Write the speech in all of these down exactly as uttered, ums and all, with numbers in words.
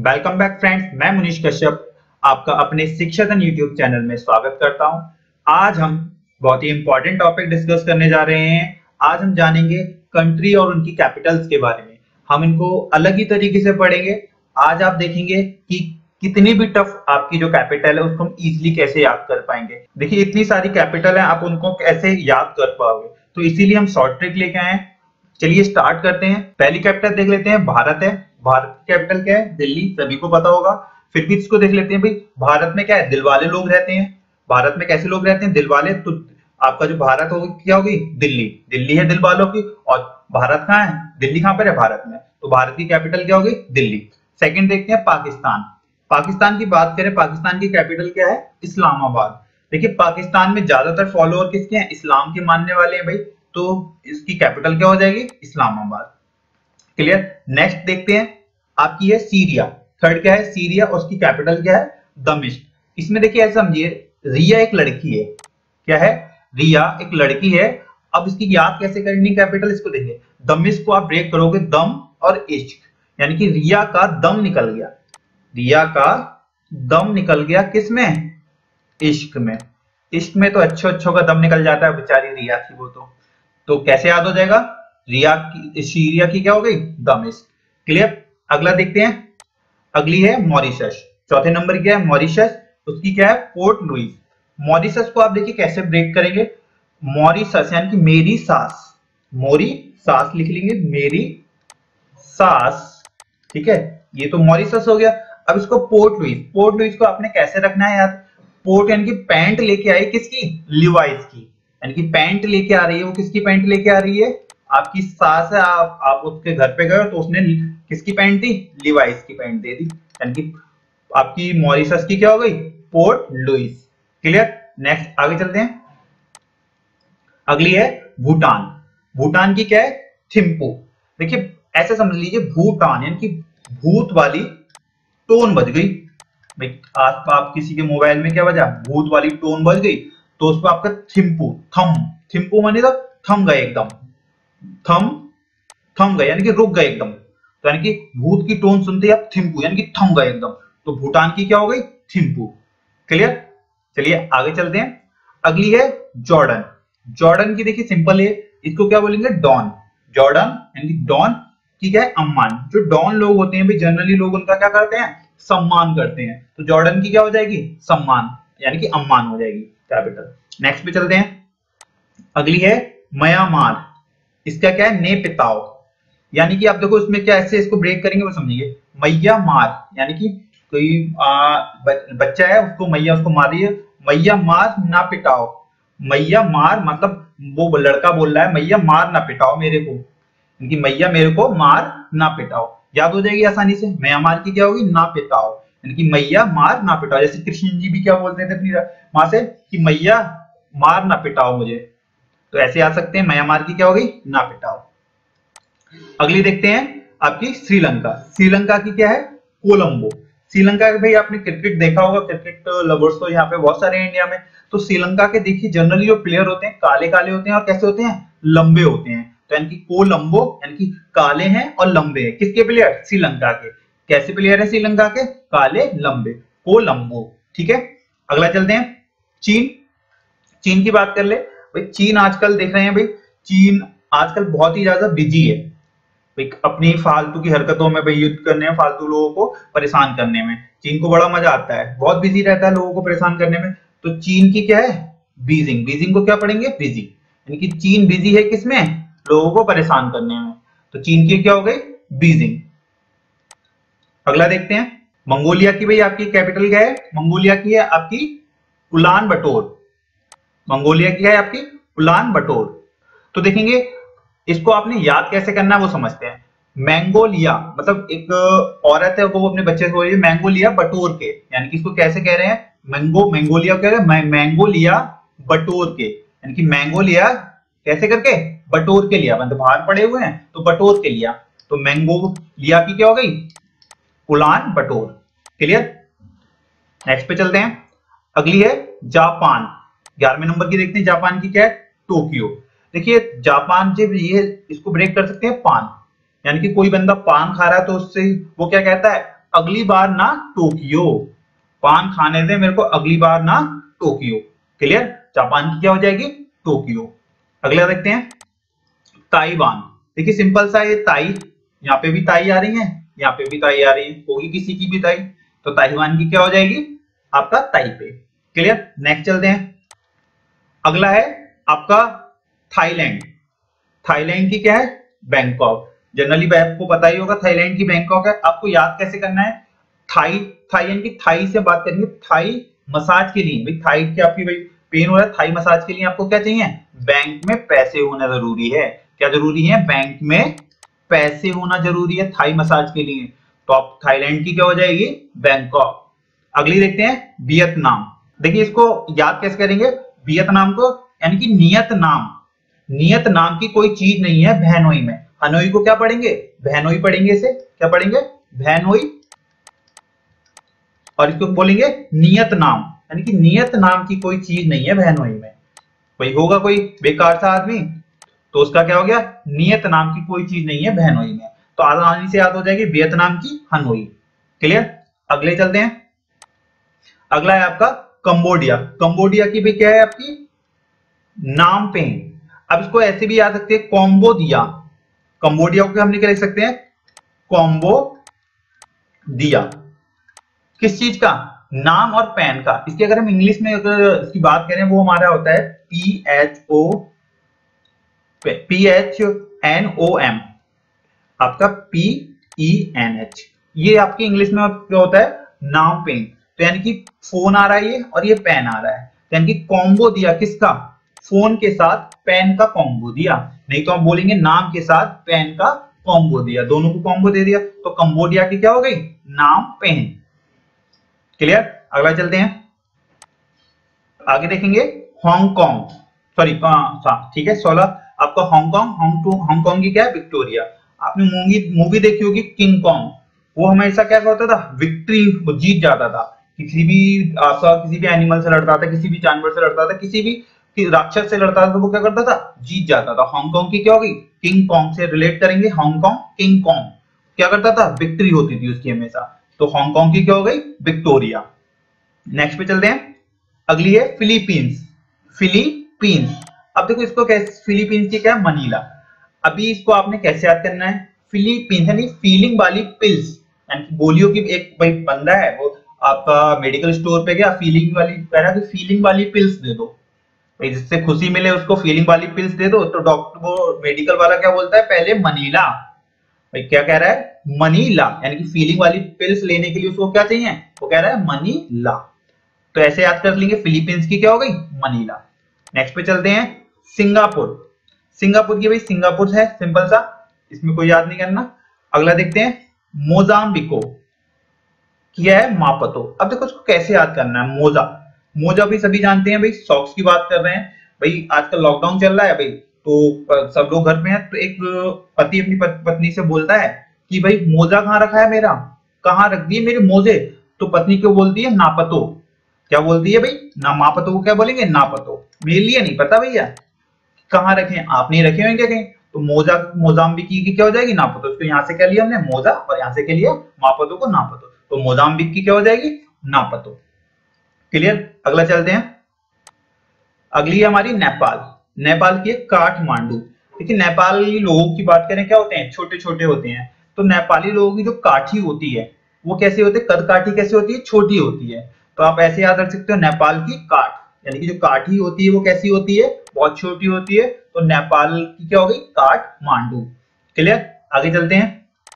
Welcome back friends, मैं मुनीश कश्यप आपका अपने शिक्षा धन यूट्यूब चैनल में स्वागत करता हूं। आज हम बहुत ही इंपॉर्टेंट टॉपिक डिस्कस करने जा रहे हैं। आज हम जानेंगे कंट्री और उनकी कैपिटल्स के बारे में। हम इनको अलग ही तरीके से पढ़ेंगे। आज आप देखेंगे कि कितनी भी टफ आपकी जो कैपिटल है उसको हम इजीली कैसे याद कर पाएंगे। देखिए इतनी सारी कैपिटल है, आप उनको कैसे याद कर पाओगे, तो इसीलिए हम शॉर्ट ट्रिक लेके आए हैं। चलिए स्टार्ट करते हैं। पहली कैपिटल देख लेते हैं, भारत है। भारत की कैपिटल क्या है? दिल्ली, सभी को पता होगा। फिर भी इसको देख लेते हैं भाई, भारत में क्या है? दिल वाले लोग रहते हैं। भारत में कैसे लोग रहते हैं? दिल वाले। तो आपका जो भारत होगी क्या होगी? दिल्ली। दिल्ली है दिल वालों की। और भारत कहाँ है? दिल्ली कहाँ पर है? भारत में। तो भारत की कैपिटल क्या होगी? दिल्ली। सेकंड देखते हैं पाकिस्तान। पाकिस्तान की बात करें, पाकिस्तान की कैपिटल क्या है? इस्लामाबाद। देखिए पाकिस्तान में ज्यादातर फॉलोअर किसके हैं? इस्लाम के मानने वाले हैं भाई, तो इसकी कैपिटल क्या हो जाएगी? इस्लामाबाद। क्लियर। नेक्स्ट देखते हैं, आपकी है सीरिया। थर्ड क्या है? सीरिया। और उसकी कैपिटल क्या है? दमिश्क। इसमें देखिए ऐसा समझिए, रिया एक लड़की है। क्या है? रिया एक लड़की है। अब इसकी याद कैसे करनी कैपिटल? इसको देखिए, दमिश्क को आप ब्रेक करोगे, दम और इश्क, यानी कि रिया का दम निकल गया। रिया का दम निकल गया किसमें? इश्क में। इश्क में तो अच्छो अच्छों का दम निकल जाता है, बेचारी रिया थी वो तो तो कैसे याद हो जाएगा? रिया की, सीरिया की क्या हो गई? दमिश्क। क्लियर। अगला देखते हैं, अगली है मॉरिशस। चौथे नंबर क्या है? मॉरिशस। उसकी क्या है? Port Louis. मॉरिशस को आप देखिए कैसे ब्रेक करेंगे। मॉरिशस यानी कि मेरी सास, मोरी सास लिख लेंगे, मेरी सास। ठीक है, ये तो मॉरिशस हो गया। अब इसको पोर्ट लुइस। पोर्ट लुइस को आपने कैसे रखना है याद? पोर्ट यानी कि पैंट लेके आई किसकी? लिवाइस की। यानी कि पैंट लेके आ रही है। वो किसकी पैंट लेके आ रही है? आपकी सास है। आप, आप उसके घर पे गए तो उसने किसकी पैंट दी? लिवाइस की पैंट दे दी। यानी कि आपकी मॉरिशस की क्या हो गई? Port Louis. क्लियर। नेक्स्ट आगे चलते हैं। अगली है भूटान। भूटान की क्या है? थिम्पू। देखिए ऐसे समझ लीजिए, भूटान यानी कि भूत वाली टोन बज गई भाई। आप, आप किसी के मोबाइल में क्या बजा? भूत वाली टोन बज गई, तो उसको आपका थिम्पू, थम। थिम्पू माने तो थम गए एकदम। थम थम गए यानी कि रुक गए एकदम। तो यानी कि भूत की टोन सुनते ही आप थिम्पू यानी कि थम गए एकदम। तो भूटान की क्या हो गई? थिम्पू। क्लियर। चलिए आगे चलते हैं। अगली है जॉर्डन। जॉर्डन की देखिए सिंपल है, इसको क्या बोलेंगे? डॉन। जॉर्डन यानी कि डॉन की क्या है? अम्मान। जो डॉन लोग होते हैं भाई, जनरली लोग उनका क्या करते हैं? सम्मान करते हैं। तो जॉर्डन की क्या हो जाएगी? सम्मान यानी कि अम्मान हो जाएगी कैपिटल। नेक्स्ट पे चलते हैं। अगली है म्यांमार। इसका क्या है? नेपिताओ। यानी कि आप देखो इसमें क्या ऐसे इसको ब्रेक करेंगे वो समझिए। मैया मार यानी कि कोई आ, बच्चा है, उसको मैया उसको मार रही है। मैया मार ना पिटाओ। मैया मार मतलब वो लड़का बोल रहा है मैया मार ना पिटाओ मेरे को, यानी कि मैया मेरे को मार ना पिटाओ। याद हो जाएगी आसानी से। म्यांमार की क्या होगी? ना पिटाओ, यानी कि मैया मार ना पिटाओ। जैसे कृष्ण जी भी क्या बोलते थे अपनी मां से कि मैया मार ना पिटाओ मुझे, तो ऐसे आ सकते हैं। म्यांमार की क्या होगी? ना पिटाओ। अगली देखते हैं आपकी श्रीलंका। श्रीलंका की क्या है? कोलंबो। श्रीलंका भाई आपने क्रिकेट देखा होगा, क्रिकेट लवर्स तो यहाँ पे बहुत सारे हैं इंडिया में। तो श्रीलंका के देखिए जनरली जो प्लेयर होते हैं काले काले होते हैं और कैसे होते हैं? लंबे होते हैं। तो यानी कि कोलंबो यानी कि काले हैं और लंबे हैं। किसके प्लेयर? श्रीलंका के। कैसे प्लेयर है श्रीलंका के? काले लंबे, कोलंबो। ठीक है। अगला चलते हैं, चीन। चीन की बात कर ले भाई। चीन आजकल देख रहे हैं भाई, चीन आजकल बहुत ही ज्यादा बिजी है भाई अपनी फालतू की हरकतों में भाई, युद्ध करने में, फालतू लोगों को परेशान करने में। चीन को बड़ा मजा आता है, बहुत बिजी रहता है लोगों को परेशान करने में। तो चीन की क्या है? बीजिंग। बीजिंग को क्या पढ़ेंगे? बिजी। यानी कि चीन बिजी है किसमें? लोगों को परेशान करने में। तो चीन की क्या हो गई? बीजिंग। अगला देखते हैं, मंगोलिया की भाई आपकी कैपिटल क्या है? मंगोलिया की है आपकी उलान बटोर। मंगोलिया की है आपकी उलान बटोर। तो देखेंगे इसको आपने याद कैसे करना है वो समझते हैं। मैंगोलिया मतलब एक औरत है, वो अपने बच्चे को मैंगोलिया बटोर के, यानी कि इसको कैसे कह रहे हैं? मैंगो मैंगोलिया कह रहे हैं, मैंगोलिया बटोर के, यानी कि मैंगोलिया कैसे करके? बटोर के लिया, मतलब बाहर पड़े हुए हैं तो बटोर के लिया। तो मैंगोलिया की क्या हो गई? उलान बटोर। क्लियर। नेक्स्ट पे चलते हैं। अगली है जापान। ग्यारहवें नंबर की देखते हैं, जापान की क्या है? टोक्यो। देखिए जापान जब ये इसको ब्रेक कर सकते हैं, पान। यानी कि कोई बंदा पान खा रहा है तो उससे वो क्या कहता है? अगली बार ना टोक्यो। पान खाने दे मेरे को अगली बार ना टोक्यो। क्लियर? जापान की क्या हो जाएगी? टोक्यो। अगला देखते हैं ताइवान। देखिए सिंपल सा ये ताई, यहाँ पे भी ताई आ रही है, यहाँ पे भी ताई आ रही है, होगी किसी की भी ताई, तो ताइवान की क्या हो जाएगी? आपका ताइपे। क्लियर? नेक्स्ट चलते हैं। अगला है आपका थाईलैंड। थाईलैंड की क्या है? बैंकॉक। जनरली आपको पता ही होगा थाईलैंड की बैंकॉक है। आपको याद कैसे करना है? थाई, थाई की थाई से बात करेंगे। थाई मसाज के लिए, भाई थाई के आपकी भाई पेन हो रहा है, थाई मसाज के लिए आपको क्या चाहिए? बैंक में पैसे होना जरूरी है। क्या जरूरी है? बैंक में पैसे होना जरूरी है थाई मसाज के लिए। तो आप थाईलैंड की क्या हो जाएगी? बैंकॉक। अगली देखते हैं वियतनाम। देखिए इसको याद कैसे करेंगे वियतनाम को? यानी कि नियत नाम। नियत नाम की कोई चीज नहीं है भैनोई में। हनोई को क्या पढ़ेंगे? भैनोई पढ़ेंगे। इसे क्या पढ़ेंगे? भैनोई। और इसको बोलेंगे नियत नाम, यानी कि नियत नाम की कोई चीज नहीं है भैनोई में। कोई होगा कोई बेकार सा आदमी, तो उसका क्या हो गया? नियत नाम की कोई चीज नहीं है भैनोई में। तो आसानी से याद हो जाएगी वियतनाम की हनोई। क्लियर? अगले चलते हैं। अगला है आपका कंबोडिया। कंबोडिया की भी क्या है आपकी? नाम पेन। अब इसको ऐसे भी याद रखते हैं कॉम्बो दिया। कंबोडिया को हमने क्या लिख सकते हैं? कॉम्बो दिया। किस चीज का? नाम और पैन का। इसकी अगर हम इंग्लिश में अगर इसकी बात करें वो हमारा होता है P H O P H N O M, आपका पी ई एन एच। ये आपकी इंग्लिश में क्या होता है? नाम पेन। तो यानी कि फोन आ रहा है ये और ये पेन आ रहा है, यानी कि कॉम्बो दिया। किसका? फोन के साथ पेन का कॉम्बो दिया। नहीं तो हम बोलेंगे नाम के साथ पेन का कॉम्बो दिया, दोनों को कॉम्बो दे दिया। तो कंबोडिया की क्या हो गई? नाम पेन। क्लियर? अगला चलते हैं। आगे देखेंगे हांगकांग। सॉरी ठीक है सोलह आपका हांगकांग। हांगकांग की क्या है? विक्टोरिया। आपने मूवी मूवी देखी होगी किंग कॉन्ग। वो हमेशा क्या होता था? विक्ट्री, वो जीत जाता था। किसी भी आपका किसी भी एनिमल से लड़ता था, किसी भी जानवर से लड़ता था, किसी भी राक्षस से लड़ता था, तो वो क्या करता था? जीत जाता था। हांगकांग की क्या होगी? किंग कॉन्ग से रिलेट करेंगे। हांगकांग किंग कॉन्ग क्या करता था? विक्ट्री होती थी उसकी हमेशा। तो हांगकांग की क्या हो गई? विक्टोरिया। नेक्स्ट पे चलते हैं। अगली है फिलीपींस। फिलीपींस। अब देखो इसको कैसे, फिलीपींस की क्या है? मनीला। अभी इसको आपने कैसे याद करना है? फिलीपींस यानी फीलिंग वाली पिल्स, यानी गोलियों की एक भाई बंदा है वो आपका मेडिकल स्टोर पे गया, फीलिंग वाली कह रहा है कि फीलिंग वाली पिल्स दे दो, भाई जिससे खुशी मिले उसको फीलिंग वाली पिल्स दे दो। तो डॉक्टर वो मेडिकल वाला क्या बोलता है? पहले मनीला। भाई क्या कह रहा है? मनीला। यानी कि फीलिंग वाली पिल्स लेने के लिए उसको क्या चाहिए? वो कह रहा है मनीला। तो ऐसे याद कर लेंगे फिलीपींस की क्या हो गई? मनीला। नेक्स्ट पे चलते हैं सिंगापुर। सिंगापुर की भाई सिंगापुर है, सिंपल सा, इसमें कोई याद नहीं करना। अगला देखते हैं मोजाम्बिको। किया है मापतो। अब देखो इसको कैसे याद करना है? मोजा। मोजा भी सभी जानते हैं भाई, सॉक्स की बात कर रहे हैं। भाई आजकल लॉकडाउन चल रहा है भाई, तो सब लोग घर पे हैं, तो एक पति अपनी पत्नी से बोलता है कि भाई मोजा कहाँ रखा है मेरा? कहाँ रख दिए मेरे मोजे? तो पत्नी को बोलती है नापतो। क्या बोलती है भाई? ना मापतो को क्या बोलेंगे? नापतो। मेरे लिए नहीं पता भैया कहाँ रखे, आप नहीं रखे होंगे कहीं। तो मोजा मोजाम्बिकी की क्या हो जाएगी? नापतो। इसको यहाँ से क्या लिया हमने? मोजा, और यहाँ से क्या लिया? मापतो को नापतो। तो मोजाम्बिक की क्या हो जाएगी? नापतो। क्लियर? अगला चलते हैं। अगली है हमारी नेपाल। नेपाल की है काठमांडू। देखिए नेपाली लोगों की बात करें क्या होते हैं? छोटे छोटे होते हैं। तो नेपाली लोगों की जो काठी होती है वो कैसे होती है? कद काठी कैसे होती है? छोटी होती है। तो आप ऐसे याद रख सकते हो नेपाल की काठ, यानी कि जो काठी होती है वो कैसी होती है? बहुत छोटी होती है। तो नेपाल की क्या हो गई? काठमांडू। क्लियर? आगे चलते हैं।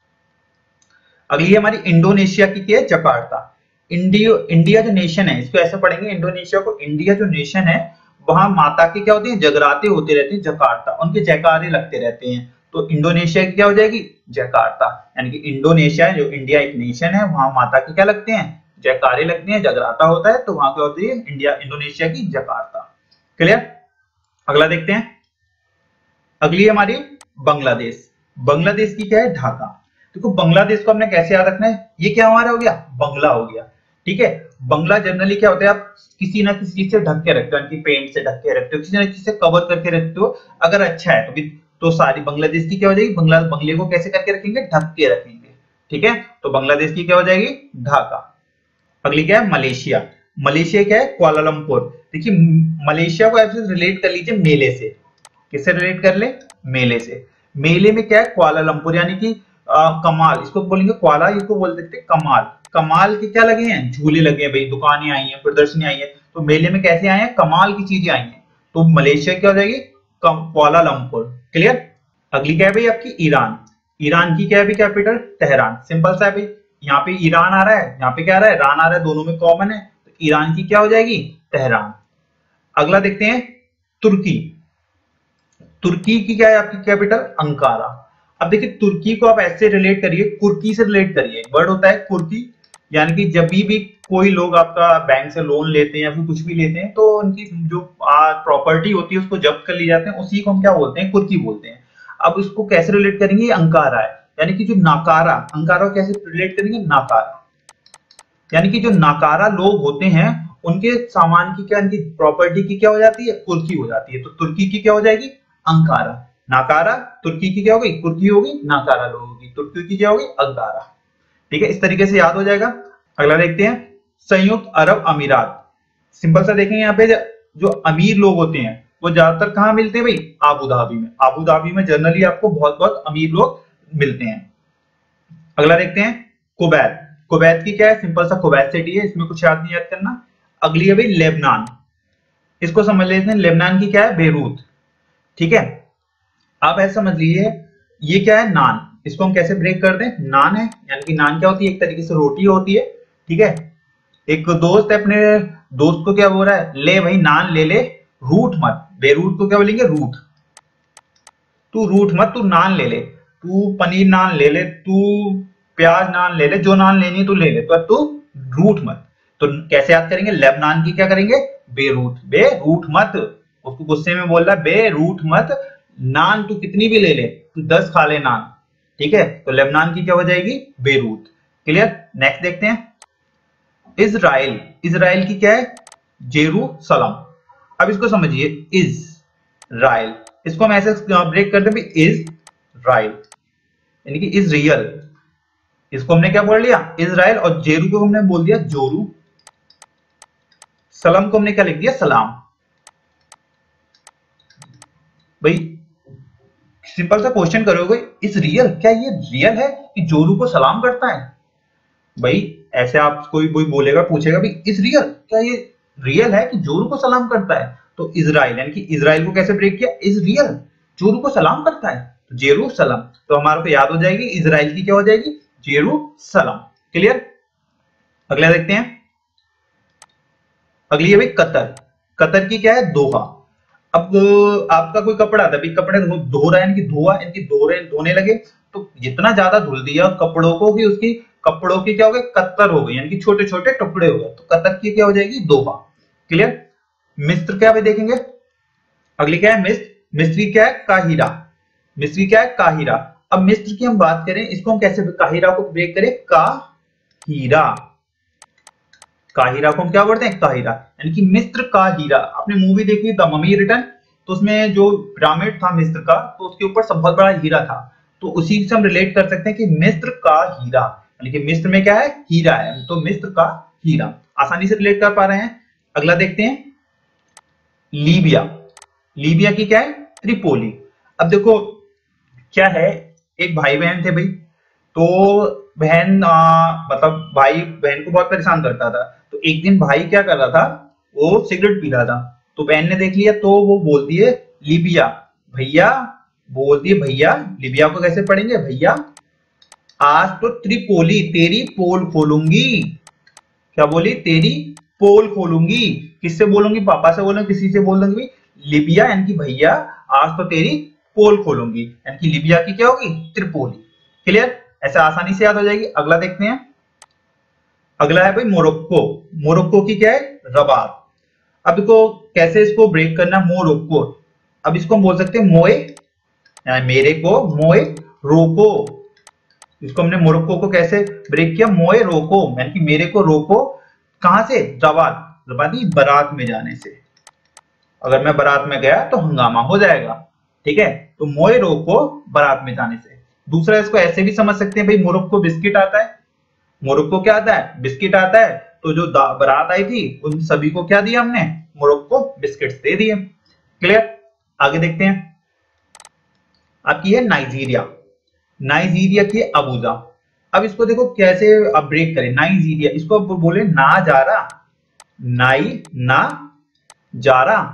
अगली है हमारी इंडोनेशिया की क्या है? जकार्ता। इंडिया इंडिया जो नेशन है, इसको ऐसे पढ़ेंगे इंडोनेशिया को। इंडिया जो नेशन है वहां माता की क्या होती है? जगराते होते रहते हैं, जकार्ता, उनके जयकारे लगते रहते हैं। तो इंडोनेशिया की क्या हो जाएगी? जकार्ता। यानी कि इंडोनेशिया जो इंडिया एक नेशन है वहां माता की क्या लगते हैं? जयकारे लगते हैं, जगराता होता है। तो वहां क्या होती है? इंडिया इंडोनेशिया की जकार्ता। क्लियर? अगला देखते हैं। अगली हमारी बांग्लादेश। बांग्लादेश की क्या है? ढाका। देखो बांग्लादेश को हमने कैसे याद रखना है? ये क्या हमारा हो गया? बंगला हो गया। ठीक है? बंगला जनरली क्या होता है? आप किसी ना किसी चीज से ढक के रखते हो, कि पेंट से ढक के रखते हो, किसी ना किसी से कवर करके रखते हो। अगर अच्छा है तो भी तो सारी बांग्लादेश की क्या हो जाएगी? बंगला बंगले को कैसे करके रखेंगे? ढक के रखेंगे। ठीक है, तो बांग्लादेश की क्या हो जाएगी, ढाका। अगली क्या है, मलेशिया। मलेशिया क्या है, कुआलालंपुर। देखिए मलेशिया को ऐसे रिलेट कर लीजिए मेले से। किससे रिलेट कर ले, मेले से। मेले में क्या है, कुआलालंपुर यानी कि कमाल, इसको बोलेंगे कुआला, इसको बोल सकते हैं कमाल। कमाल के क्या लगे हैं, झूले लगे हैं भाई, दुकानें आई हैं, प्रदर्शनी आई है। तो मेले में कैसे आए हैं, कमाल की चीजें आई हैं। तो मलेशिया क्या हो जाएगी, कुआलालंपुर। क्लियर। अगली क्या है भाई आपकी, ईरान। ईरान की क्या है कैपिटल, तेहरान। सिंपल सा है भाई, यहाँ पे ईरान आ रहा है, यहाँ पे क्या आ रहा है, ईरान आ रहा है, दोनों में कॉमन है, तो ईरान की क्या हो जाएगी, तेहरान। अगला देखते हैं, तुर्की। तुर्की की क्या है आपकी कैपिटल, अंकारा। अब देखिए तुर्की को आप ऐसे रिलेट करिए, कुर्की से रिलेट करिए। वर्ड होता है कुर्की, यानी कि जब भी, भी कोई लोग आपका बैंक से लोन लेते हैं या फिर कुछ भी लेते हैं, तो उनकी जो प्रॉपर्टी होती है उसको जब्त कर ली जाते हैं, उसी को हम क्या बोलते हैं, कुर्की बोलते हैं। अब इसको कैसे रिलेट करेंगे, अंकारा है, यानी कि जो नाकारा, अंकारा को कैसे रिलेट करेंगे, नाकारा, यानी कि जो नाकारा लोग होते हैं उनके सामान की क्या, उनकी प्रॉपर्टी की क्या हो जाती है, कुर्की हो जाती है। तो तुर्की की क्या हो जाएगी, अंकारा। नाकारा, तुर्की की क्या होगी, कुर्की होगी, नाकारा लोग होगी, तुर्की की क्या होगी, अंकारा। ठीक है, इस तरीके से याद हो जाएगा। अगला देखते हैं, संयुक्त अरब अमीरात। सिंपल सा देखेंगे, यहाँ पे जो अमीर लोग होते हैं वो ज्यादातर कहाँ मिलते हैं भाई, आबू धाबी में। आबू धाबी में जनरली आपको बहुत बहुत अमीर लोग मिलते हैं। अगला देखते हैं, कुवैत। कुवैत की क्या है, सिंपल सा कुवैत सिटी है, इसमें कुछ याद नहीं याद करना। अगली है भाई लेबनान। इसको समझ लेते हैं, लेबनान की क्या है, बेरूत। ठीक है, आप ऐसा समझ लीजिए, ये क्या है, नान। इसको हम कैसे ब्रेक कर दें, नान है, यानी कि नान क्या होती है, एक तरीके से रोटी होती है। ठीक है, एक दोस्त है, अपने दोस्त को क्या बोल रहा है, ले भाई नान ले ले, रूठ मत। बेरूट को क्या बोलेंगे, रूठ। तू रूठ मत, तू नान ले ले, तू पनीर नान ले ले, तू प्याज नान ले ले, जो नान लेनी तू ले ले, तो तू रूठ मत। तो कैसे याद करेंगे, लेबनान की क्या करेंगे, बेरूट। बेरूठ मत, उसको गुस्से में बोल रहा है, बेरूठ मत, नान तू कितनी भी ले ले, तू दस खा ले नान। ठीक है, तो लेबनान की क्या हो जाएगी, बेरूत। क्लियर। नेक्स्ट देखते हैं, इजराइल। इजराइल की क्या है, जेरूसलम। अब इसको समझिए, इजराइल, इसको हम ऐसे ब्रेक करते हैं, इजराइल यानी कि इज रियल। इसको हमने क्या बोल लिया, इजराइल, और जेरू को हमने बोल दिया जोरू, सलम को हमने क्या लिख दिया, सलाम। भाई सिंपल सा क्वेश्चन करोगे, इज रियल, क्या ये रियल है कि जोरू को सलाम करता है। भाई ऐसे आप कोई कोई बोलेगा, पूछेगा भाई इज रियल, क्या ये रियल है कि जोरू को सलाम करता है। तो इजराइल यानी कि इजराइल को कैसे ब्रेक किया, इज रियल, जोरू को सलाम करता है, तो जेरूसलम। तो हमारे को याद हो जाएगी, इजराइल की क्या हो जाएगी, जेरूसलम। क्लियर। अगला देखते हैं, अगली है भाई कतर। कतर की क्या है, दोहा। अब आपका कोई कपड़ा था, भाई कपड़े धो रहा है, यानी कि धोआ, यानी कि धो रहे धोने लगे, तो जितना ज्यादा धुल दिया कपड़ों को कि उसकी कपड़ों की क्या हो गए, कत्तर हो गई, यानी कि छोटे छोटे टुकड़े हो गए, तो कतर की क्या हो जाएगी, दोहा। क्लियर। मिस्र क्या भाई देखेंगे, अगली क्या है, मिस्र। मिस्री क्या है, काहिरा। मिस्री क्या है, काहिरा। अब मिस्र की हम बात करें, इसको हम कैसे, काहिरा को ब्रेक करें, काहिरा। काहिरा को हम क्या बोलते हैं, काहिरा, यानी कि मिस्र का हीरा। आपने मूवी देखी द ममी रिटर्न, तो उसमें जो पिरामिड था मिस्र का, तो उसके ऊपर सब बहुत बड़ा हीरा था, तो उसी से हम रिलेट कर सकते हैं कि मिस्र का हीरा, यानी कि मिस्र में क्या है, हीरा है, तो मिस्र का हीरा। आसानी से रिलेट कर पा रहे हैं। अगला देखते हैं, लीबिया। लीबिया की क्या है, त्रिपोली। अब देखो क्या है, एक भाई बहन थे भाई, तो बहन मतलब भाई बहन को बहुत परेशान करता था। तो एक दिन भाई क्या कर रहा था, वो सिगरेट पी रहा था, तो बहन ने देख लिया, तो वो बोलती है लीबिया, भैया, बोलती है भैया, लीबिया को कैसे पढ़ेंगे, भैया आज तो त्रिपोली तेरी पोल खोलूंगी। क्या बोली, तेरी पोल खोलूंगी। किससे बोलूंगी, पापा से बोलूंगी, किसी से बोल दूंगी, लीबिया यानी कि भैया आज तो तेरी पोल खोलूंगी, यानी कि लीबिया की क्या होगी, त्रिपोली। क्लियर, ऐसे आसानी से याद हो जाएगी। अगला देखते हैं, अगला है भाई मोरक्को। मोरक्को की क्या है, रबात। अब देखो कैसे इसको ब्रेक करना, मोरक्को। अब इसको हम बोल सकते हैं मोए, यानी मेरे को, मोए रोको। इसको हमने मोरक्को को कैसे ब्रेक किया, मोए रोको, यानी कि मेरे को रोको, कहां से, रबात। रबात बारात में जाने से, अगर मैं बारात में गया तो हंगामा हो जाएगा। ठीक है, तो मोए रोको बारात में जाने से। दूसरा इसको ऐसे भी समझ सकते हैं भाई, मोरक्को बिस्किट आता है, मोरक्को क्या आता है, बिस्किट आता है। तो जो बारात आई थी उन सभी को क्या दिया हमने, मोरक्को बिस्किट्स दे दिए। क्लियर। आगे देखते हैं, आपकी है नाइजीरिया, नाइजीरिया की अबूजा। अब इसको देखो कैसे अब ब्रेक करें, नाइजीरिया, इसको अब बोले ना जा रहा, नाई ना जा रहा,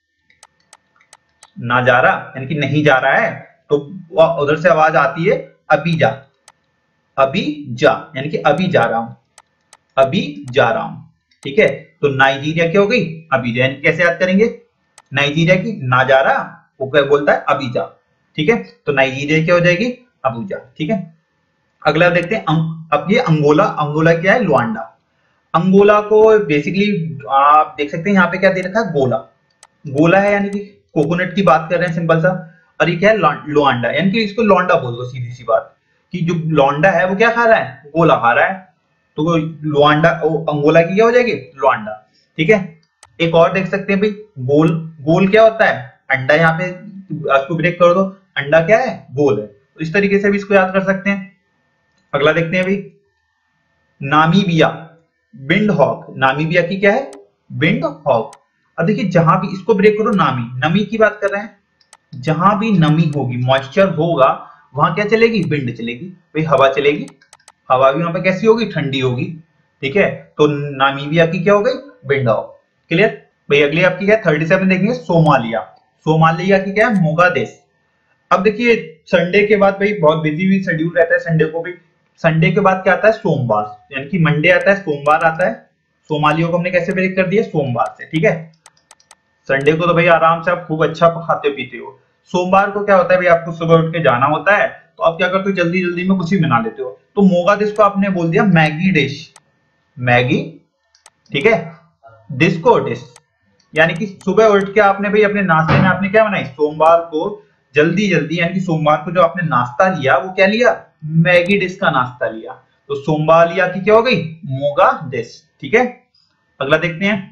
ना जा रहा यानी कि नहीं जा रहा है, तो उधर से आवाज आती है अभी जा, अभी जा यानी कि अभी जा रहा हूं, अभी जा रहा हूं। ठीक है, तो नाइजीरिया क्या हो गई, अभी जा। यानी कैसे याद करेंगे, नाइजीरिया की ना जा रहा, वो क्या बोलता है अभी जा। ठीक है, तो नाइजीरिया क्या हो जाएगी, अबूजा। ठीक है, अगला देखते हैं, अब ये अंगोला, अंगोला क्या है, लुआंडा। अंगोला को बेसिकली आप देख सकते हैं यहाँ पे क्या दे रखा है, गोला, गोला है यानी कि कोकोनट की बात कर रहे हैं सिंपल सा। और ये क्या है, लुआंडा, यानी कि इसको लौंडा बोल दो, सीधी सी बात, कि जो लौंडा है वो क्या खा रहा है, गोला खा रहा है, तो लुआंडा, अंगोला की क्या हो जाएगी, लुआंडा। ठीक है, एक और देख सकते हैं भाई, गोल, गोल क्या होता है, अंडा, यहाँ पे आपको ब्रेक कर दो, अंडा क्या है, गोल है, तो इस तरीके से भी इसको याद कर सकते हैं। अगला देखते हैं भाई, नामीबिया, विंड हॉक, नामीबिया की क्या है, विंड हॉक। अब देखिए जहां भी इसको ब्रेक करो, नामी, नमी की बात कर रहे हैं, जहां भी नमी होगी, मॉइस्चर होगा, वहां क्या चलेगी, विंड चलेगी भाई, हवा चलेगी, हवा भी वहां पे कैसी होगी, ठंडी होगी। ठीक है, तो नामीबिया की क्या हो गई, विंड हॉक। क्लियर भाई। अगली आपकी क्या है, थर्टी सेवन देखेंगे, सोमालिया, सोमालिया की क्या है, मोगादेश। अब देखिए संडे के बाद भाई बहुत बिजी भी शेड्यूल रहता है संडे को भी, संडे के बाद क्या आता है, सोमवार, यानी कि मंडे आता है, सोमवार आता है। सोमालिया को हमने कैसे ब्रेक कर दिया, सोमवार से। ठीक है, संडे को तो भाई आराम से आप खूब अच्छा खाते पीते हो, सोमवार को क्या होता है भाई, आपको सुबह उठ के जाना होता है, तो आप क्या करते हो, जल्दी जल्दी में कुछ ही बना लेते हो, तो मोगादिश को आपने बोल दिया मैगी डिश, मैगी। ठीक है, डिश को डिश, यानी कि सुबह उठ के आपने भाई अपने नाश्ते में आपने क्या बनाई, सोमवार को जल्दी जल्दी, यानी कि सोमवार को जो आपने नाश्ता लिया वो क्या लिया, मैगी डिश का नाश्ता लिया, तो सोमवालिया की क्या हो गई, मोगा डिश। ठीक है, अगला देखते हैं,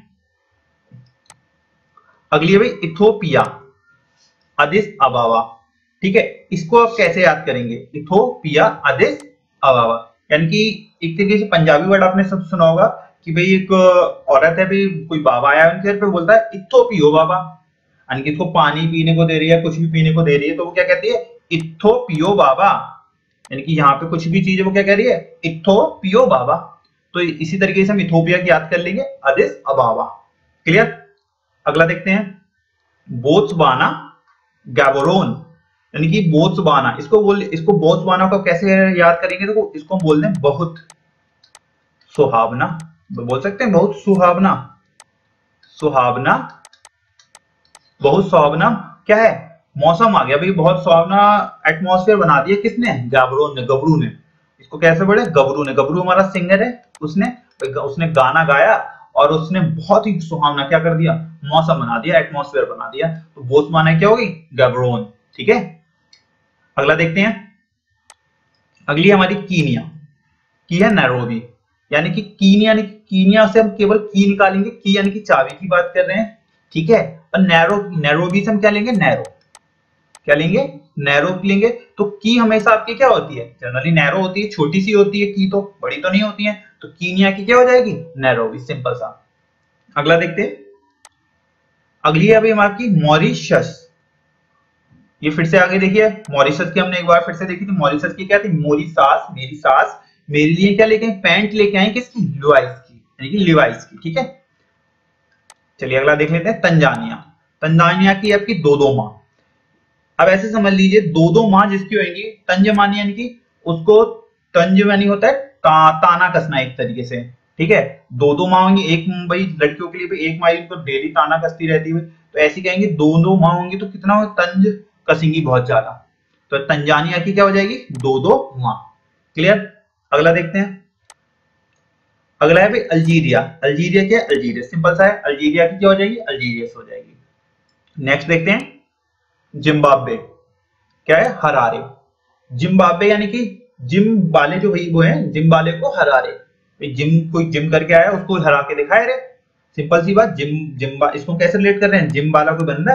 अगली है भाई इथोपिया, अदिस अबाबा। ठीक है, इसको आप कैसे याद करेंगे, इथोपिया अदिस अबाबा, यानी कि एक तरीके से पंजाबी वर्ड आपने सब सुना होगा कि भाई एक औरत है भाई, कोई बाबा आया उनके घर पे, बोलता है इथो पियो बाबा, यानी कि इसको पानी पीने को दे रही है, कुछ भी पीने को दे रही है, तो वो क्या कहती है, इथो पियो बाबा, यानी कि यहाँ पे कुछ भी चीज है वो क्या कह रही है, इथो पियो बाबा। तो इसी तरीके से हम इथोपिया की याद कर लेंगे, अदिस अबाबा। क्लियर। अगला देखते हैं, बोत्सवाना, गैबोरोन, यानी कि बोत्सवाना, इसको बोल, इसको बोत्सवाना को कैसे याद करेंगे, तो इसको हम बोलते हैं बहुत सुहावना, बोल सकते हैं बहुत सुहावना, सुहावना, बहुत सुहावना क्या है, मौसम आ गया भाई, बहुत सुहावना एटमॉस्फेयर बना दिया किसने, गैबोरोन ने, गबरू ने। इसको कैसे बोले, गबरू ने, गबरू हमारा सिंगर है, उसने उसने गाना गाया और उसने बहुत ही सुहावना क्या कर दिया, मौसम बना दिया, एटमॉस्फेयर बना दिया, तो बोत्सवाना क्या होगी, गैबोरोन। ठीक है, अगला देखते हैं, अगली हमारी कीनिया की है, नैरोबी, यानी कि कीनिया, यानी कि कीनिया से हम केवल की निकालेंगे, की यानी कि चाबी की बात कर रहे हैं। ठीक है, और नैरो, नैरोबी से हम क्या लेंगे, नैरो, क्या लेंगे, नैरो लेंगे। तो की हमेशा आपकी क्या होती है, जनरली नैरो होती है, छोटी सी होती है की, तो बड़ी तो नहीं होती है, तो कीनिया की क्या हो जाएगी, नैरोबी, सिंपल सा। अगला देखते हैं, अगली है अभी हमारी मॉरिशस, ये फिर से आगे देखिए, मॉरिशस की हमने एक बार फिर से देखी थी, मॉरिशस की क्या थी, मोरी सास, मेरी सास, मेरे लिए क्या लेके आए, पैंट लेके आए, किसकी, लिवाइस की, यानी कि लिवाइस की। ठीक है, चलिए अगला देख लेते हैं, तंजानिया, तंजानिया की आपकी दो दो माँ। अब ऐसे समझ लीजिए, दो दो माँ जिसकी होंगी, तंजमानी, यानी कि उसको तंजमानी होता है ता, ताना कसना एक तरीके से। ठीक है, दो दो माँ होंगी, एक भाई लड़कियों के लिए भी एक माँ उनको डेली ताना कसती रहती है, तो ऐसी कहेंगे दो दो माँ होंगी तो कितना हो, तंज कसेंगी बहुत ज्यादा, तो तंजानिया की क्या हो जाएगी, दो दो माँ। क्लियर। अगला देखते हैं, अगला है भाई अल्जीरिया, अल्जीरिया क्या है, अल्जीरिया, सिंपल सा है, अल्जीरिया की क्या हो जाएगी, अल्जीरियस हो जाएगी। नेक्स्ट देखते हैं, जिम्बाब्वे, क्या है, हरारे, जिम्बाब्वे यानी कि जिम वाले जो भाई वो है, जिम वाले को हरारे, जिम कोई जिम करके आया उसको हरा के दिखाए रे, सिंपल सी बात, जिम जिम इसको कैसे रिलेट कर रहे हैं, जिम वाला कोई बंदा है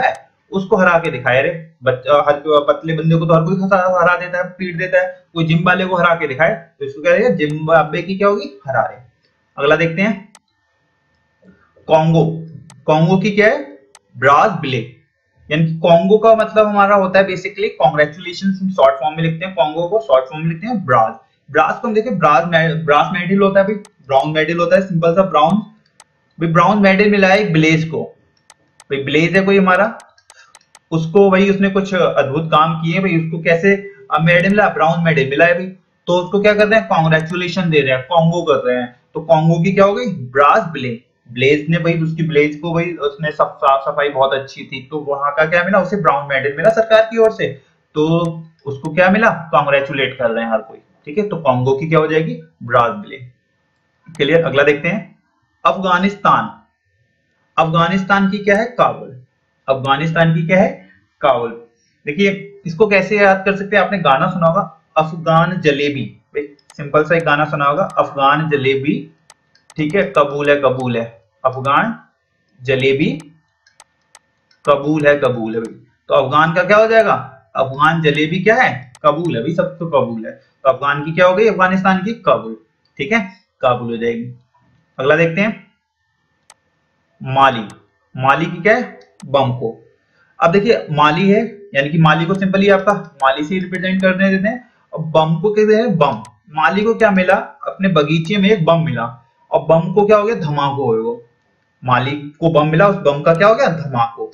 उसको हरा के दिखाए रे। हर पतले बंदे को तो हर कोई हरा देता है, पीट देता है, कोई जिम वाले को हरा के दिखाए तो इसको क्या रहेगा, जिम्बाब्वे की क्या होगी, हरारे। अगला देखते हैं कॉन्गो। कॉन्गो की क्या है, ब्राज़ाविले। यानी कि कॉन्गो का मतलब हमारा होता है बेसिकली कांग्रेचुलेशंस, हम शॉर्ट फॉर्म में लिखते हैं, कॉन्गो को शॉर्ट फॉर्म में लिखते हैं ब्राज। ब्राज को हम देखिए ब्राज ब्रास मेडल होता है भाई, ब्राउन मेडल होता है, सिंपल सा ब्राउन। भाई ब्राउन मेडल मिला है एक ब्लेज को, भाई ब्लेज है कोई हमारा, उसको भाई उसने कुछ अद्भुत काम किए भाई, उसको कैसे मेडल मिला, ब्राउन मेडल मिला है भाई, तो उसको क्या कर रहे हैं, कांग्रेचुलेशन दे रहे हैं, कॉन्गो कर रहे हैं। तो कॉन्गो की क्या हो गई, ब्राज़ाविले। ब्लेज ने भाई उसकी ब्लेज को भाई उसने सब साफ सफाई बहुत अच्छी थी, तो वहां का क्या मिला, उसे ब्राउन मेडल मिला सरकार की ओर से, तो उसको क्या मिला, कांग्रेचुलेट कर रहे हैं हर कोई, ठीक है। तो कॉन्गो की क्या हो जाएगी, ब्राज़ाविले। क्लियर। अगला देखते हैं अफगानिस्तान। अफगानिस्तान की क्या है, काबुल। अफगानिस्तान की क्या है, काबुल। देखिए इसको कैसे याद कर सकते हैं, आपने गाना सुना होगा अफगान जलेबी, सिंपल सा एक गाना सुना होगा अफगान जलेबी, ठीक है, कबूल है कबूल है, अफगान जलेबी कबूल है कबूल है भाई। तो अफगान का क्या हो जाएगा, अफगान जलेबी क्या है, कबूल है भाई, सब तो कबूल है। तो अफगान की क्या हो गई, अफगानिस्तान की काबुल, ठीक है, काबुल हो जाएगी। अगला देखते हैं माली। माली की क्या है, बमको। अब देखिए माली है, यानी कि माली को सिंपली आपका माली से रिप्रेजेंट करने देते हैं, और बम को कहते हैं बम। माली को क्या मिला, अपने बगीचे में एक बम मिला, और बम को क्या हो गया, धमाको हो गया। माली को बम मिला, उस बम का क्या हो गया, धमाको।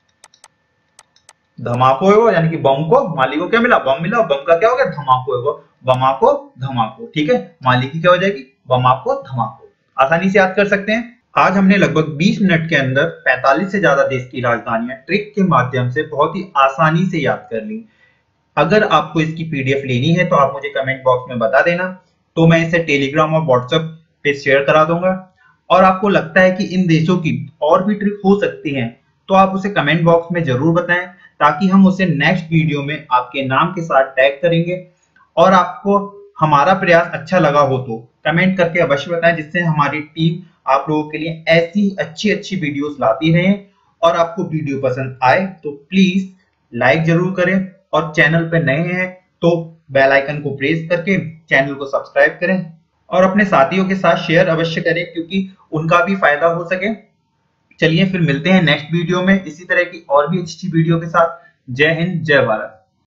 धमाको हो गया, यानी कि बम को, माली को क्या मिला, बम मिला, और बम का क्या हो गया, धमाको हो गया, बमाको धमाको, ठीक है। माली की क्या हो जाएगी, बमाको धमाको। आसानी से याद कर सकते हैं। आज हमने लगभग बीस मिनट के अंदर पैंतालीस से ज्यादा देश की राजधानियां ट्रिक के माध्यम से बहुत ही आसानी से याद कर ली। अगर आपको इसकी पीडीएफ लेनी है तो आप मुझे कमेंट बॉक्स में बता देना, तो मैं इसे टेलीग्राम और व्हाट्सएप पे शेयर करा दूंगा। और आपको लगता है कि इन देशों की और भी ट्रिक हो सकती हैं तो आप उसे कमेंट बॉक्स में जरूर बताएं, ताकि हम उसे नेक्स्ट वीडियो में आपके नाम के साथ टैग करेंगे। और आपको हमारा प्रयास अच्छा लगा हो तो कमेंट करके अवश्य बताएं, जिससे हमारी टीम आप लोगों के लिए ऐसी अच्छी अच्छी वीडियोस लाती रहे। और आपको वीडियो पसंद आए तो प्लीज लाइक जरूर करें, और चैनल पे नए हैं तो बेल आइकन को प्रेस करके चैनल को सब्सक्राइब करें, और अपने साथियों के साथ शेयर अवश्य करें, क्योंकि उनका भी फायदा हो सके। चलिए फिर मिलते हैं नेक्स्ट वीडियो में इसी तरह की और भी अच्छी वीडियो के साथ। जय हिंद, जय भारत।